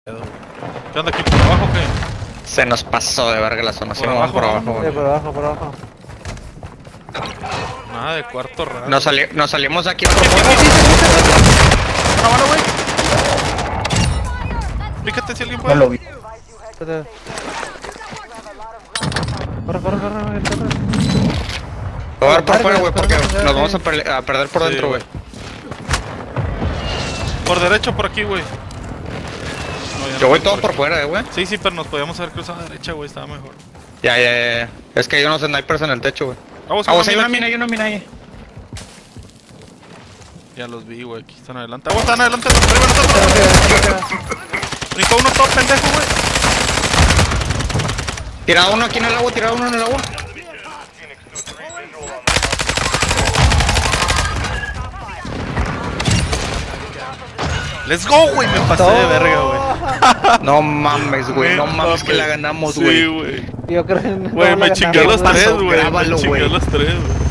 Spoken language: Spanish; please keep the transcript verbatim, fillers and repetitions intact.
¿Qué onda aquí por abajo o qué? Se nos pasó de verga la zona, Por sí, vamos abajo, por ¿no? abajo, Sí, güey. por abajo, por abajo. Nada de cuarto raro. Nos, sali nos salimos de aquí por Aquí, fuera. aquí, Bueno, bueno, güey. Fíjate si alguien puede. No lo vi. Espérate. Corre, corre, corre, corre, corre. Voy a ver por Verga, fuera, güey, porque espera, nos sí. vamos a, per a perder por Sí, dentro, güey. Por derecho, por aquí, güey. No, ya Yo no voy voy todo por fuera, eh, güey. Sí, sí, pero nos podíamos haber cruzado a la derecha, güey. Estaba mejor. Ya, ya, ya, ya. Es que hay unos snipers en el techo, güey. Vamos, Ah, con vos hay una aquí. mina, hay una mina ahí. Ya los vi, güey. Aquí están adelante. Vamos, están adelante. Arriba, nosotros. Brincó uno todo pendejo, güey. Tirado uno aquí en el agua, tirado uno en el agua. Let's go, güey. Me pasé de verga, güey. No mames, güey, no Me mames que mamé. la ganamos, Sí, güey. güey. Yo creo que no Güey, la me ganamos. chingué a los pasó? tres, güey. Me Grábalo, chingué a güey. los tres, güey.